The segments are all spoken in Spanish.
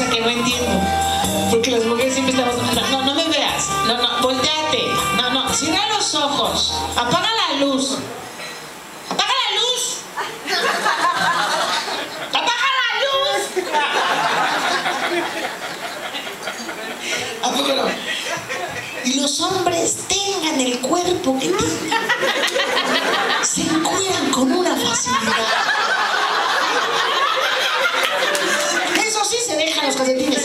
cosa que no entiendo. Porque las mujeres siempre estamos... No, no me veas. No, volteate. No, cierra los ojos. Apaga la luz. ¡Apaga la luz! ¡Apaga la luz! ¿A poco no? Y los hombres tengan el cuerpo que tengan, se encueran con una facilidad. Eso sí, se dejan los calcetines.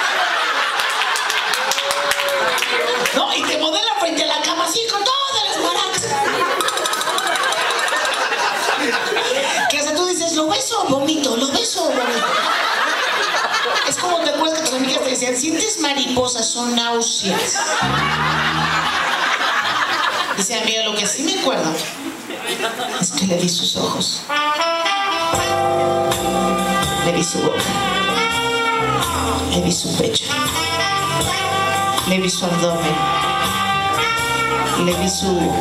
No, y te modelan frente a la cama así con todas las maracas. Que hasta tú dices, ¿lo beso o vomito? ¿Lo beso o vomito? Es como te acuerdas que tus amigas te decían, ¿sientes mariposas? Son náuseas. Dice, amiga, lo que sí me acuerdo es que le vi sus ojos, le vi su boca, le vi su pecho, le vi su abdomen, le vi su...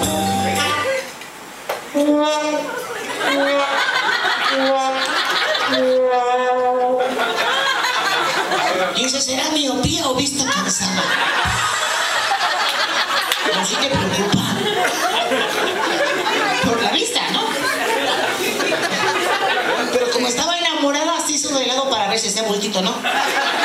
Y dice, ¿será miopía o vista cansada? No, sí te preocupa. Por la vista, ¿no? Pero como estaba enamorada, se hizo de lado para ver si hacía bultito, ¿no?